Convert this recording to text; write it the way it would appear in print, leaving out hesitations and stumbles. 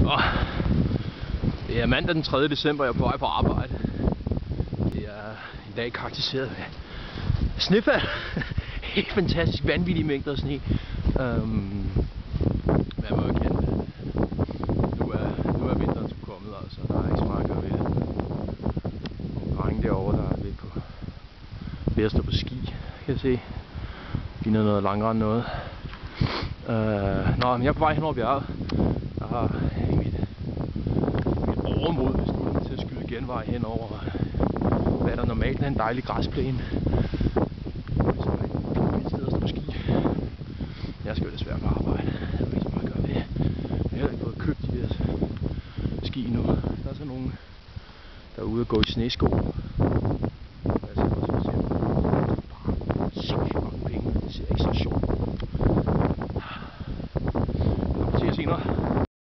Og det er mandag den 3. december, jeg er på vej på arbejde. Det er i dag karakteriseret med snefald. Helt fantastisk vanvittige mængder af sne. Men jeg må erkende, nu er vinteren sgu kommet, altså. Der er ikke så meget at gøre ved det. Nogle drenge derovre, der er ved at stå på ski, kan jeg se. Ligner noget langrend noget. Men jeg er på vej hen over bjerget. Jeg har mit overmod besluttet til at skyde genvej hen over, hvad der normalt er en dejlig græsplæne. Så er det et sted at stå på ski. Jeg skal jo desværre på arbejde. Jeg ved ikke så meget at gøre ved. Jeg har heller ikke fået købt de der ski nu. Der er så nogen, der er ude og gå i snesko.